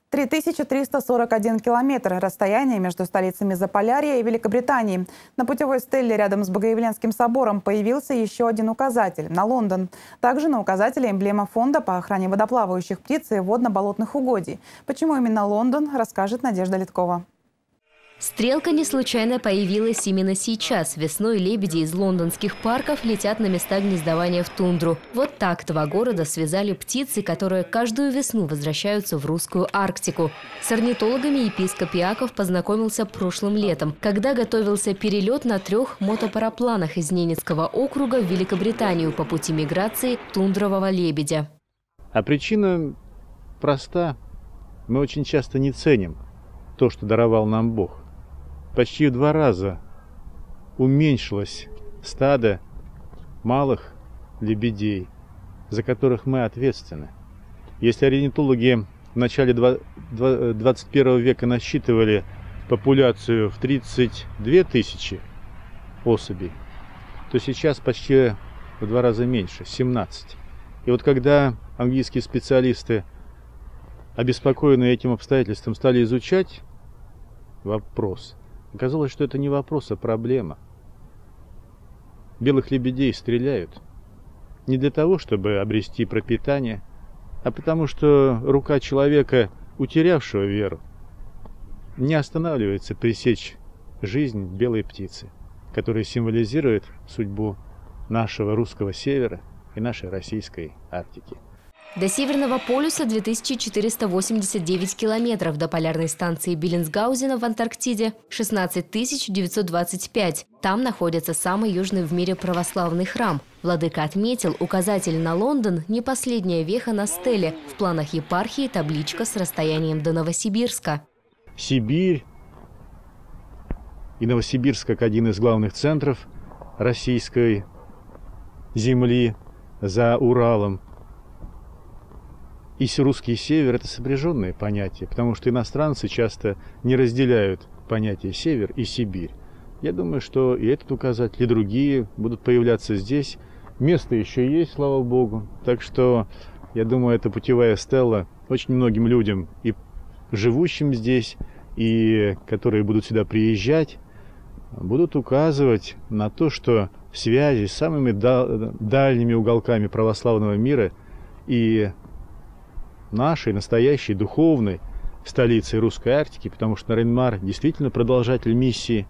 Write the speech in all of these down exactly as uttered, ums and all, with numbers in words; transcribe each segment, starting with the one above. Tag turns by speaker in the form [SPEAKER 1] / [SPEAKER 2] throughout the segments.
[SPEAKER 1] три тысячи триста сорок один километр – расстояние между столицами Заполярья и Великобритании. На путевой стеле рядом с Богоявленским собором появился еще один указатель – на Лондон. Также на указателе эмблема фонда по охране водоплавающих птиц и водно-болотных угодий. Почему именно Лондон, расскажет Надежда Литкова.
[SPEAKER 2] Стрелка не случайно появилась именно сейчас. Весной лебеди из лондонских парков летят на места гнездования в тундру. Вот так два города связали птицы, которые каждую весну возвращаются в русскую Арктику. С орнитологами епископ Иаков познакомился прошлым летом, когда готовился перелет на трех мотопарапланах из Ненецкого округа в Великобританию по пути миграции тундрового лебедя.
[SPEAKER 3] А причина проста. Мы очень часто не ценим то, что даровал нам Бог. Почти в два раза уменьшилось стадо малых лебедей, за которых мы ответственны. Если орнитологи в начале двадцать первого века насчитывали популяцию в тридцать две тысячи особей, то сейчас почти в два раза меньше, семнадцать. И вот когда английские специалисты, обеспокоенные этим обстоятельством, стали изучать вопрос, оказалось, что это не вопрос, а проблема. Белых лебедей стреляют не для того, чтобы обрести пропитание, а потому что рука человека, утерявшего веру, не останавливается пресечь жизнь белой птицы, которая символизирует судьбу нашего русского севера и нашей российской Арктики.
[SPEAKER 2] До Северного полюса две тысячи четыреста восемьдесят девять километров, до полярной станции Беллинсгаузена в Антарктиде шестнадцать тысяч девятьсот двадцать пять. Там находится самый южный в мире православный храм. Владыка отметил, указатель на Лондон – не последняя веха на стеле. В планах епархии табличка с расстоянием до Новосибирска.
[SPEAKER 3] Сибирь и Новосибирск как один из главных центров российской земли за Уралом. И русский север – это сопряженные понятия, потому что иностранцы часто не разделяют понятия север и Сибирь. Я думаю, что и этот указатель, и другие будут появляться здесь. Место еще есть, слава богу. Так что, я думаю, эта путевая стела очень многим людям, и живущим здесь, и которые будут сюда приезжать, будут указывать на то, что в связи с самыми дальними уголками православного мира и нашей настоящей духовной столицей русской Арктики, потому что Нарьян-Мар действительно продолжатель миссии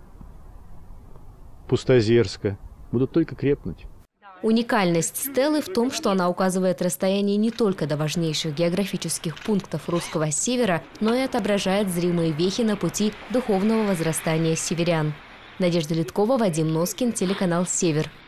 [SPEAKER 3] Пустозерска, будут только крепнуть.
[SPEAKER 2] Уникальность стелы в том, что она указывает расстояние не только до важнейших географических пунктов русского севера, но и отображает зримые вехи на пути духовного возрастания северян. Надежда Литкова, Вадим Носкин, телеканал «Север».